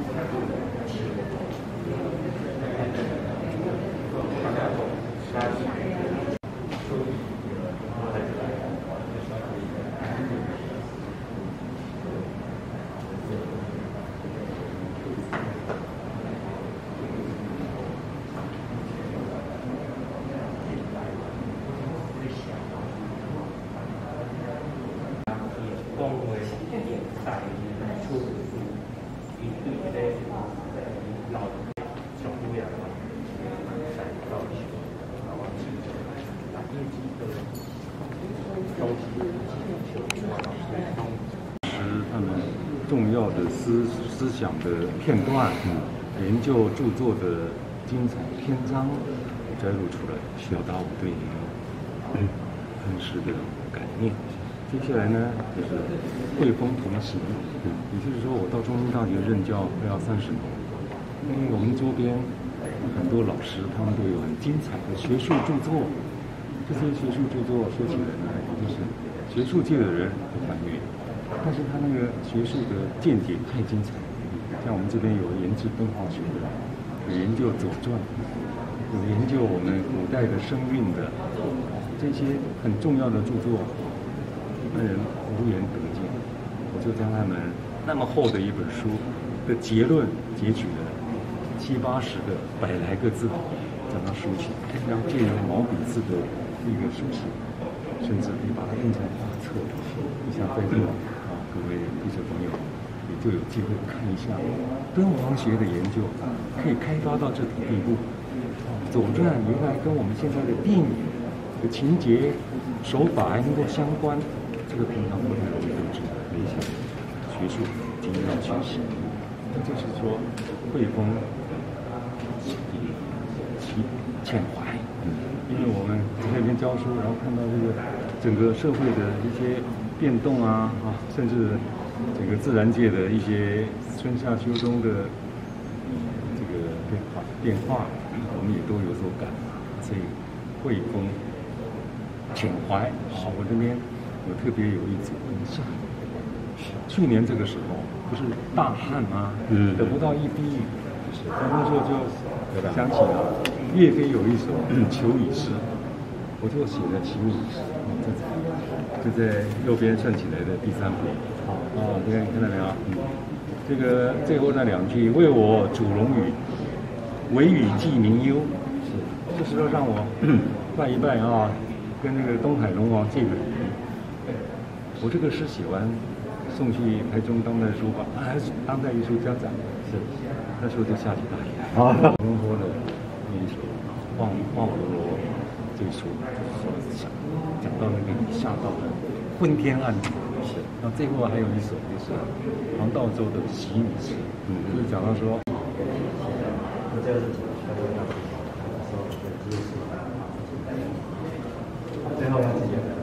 光為大出一對的老小姑娘在造型，然後打印機的東西， 是他们重要的思想的片段，研究著作的精彩篇章摘录出来，表达我对恩师的感念。接下来呢，就是汇丰同行，也就是说，我到中兴大学任教快要30年，因为我们周边很多老师，他们都有很精彩的学术著作。这些学术著作说起来呢，也就是学术界的人不翻阅，但是他那个学术的见解太精彩。像我们这边有研制敦煌学的，有研究《左传》，有研究我们古代的声韵的，这些很重要的著作。一般人无缘得见，我就将他们那么厚的一本书的结论截取了70、80个100来个字，将它书写，然后借由毛笔字的一个书写，甚至也把它印成画册。你想在座各位读者朋友，也就有机会看一下敦煌学的研究可以开发到这种地步。左传原来跟我们现在的电影的情节手法还能够相关。这个平常不太容易得知的一些学术精要学习，那就是说汇丰其缅怀，因为我们在那边教书，然后看到这个整个社会的一些变动甚至整个自然界的一些春夏秋冬的这个变化，我们也都有所感，所以汇丰缅怀，我这边。我特别有一组印象，去年这个时候不是大旱吗？等不到一滴雨，那时候就想起了岳飞有一首《求雨诗》，我就写了求雨诗，就在右边算起来的第3幅。这个你看到没有？这个最后那2句“为我主龙语，惟语寄民忧”，就是说让我拜一拜跟那个东海龙王借个雨。我这个诗写完，送去台中当代书馆，还是当代艺术家展，那时候就下起大雨。东坡的那一首《望河楼》这一首，就是讲到那个雨下到了昏天暗地。那最后还有一首就是黄道周的习雨诗，就是讲到说，最后要几页？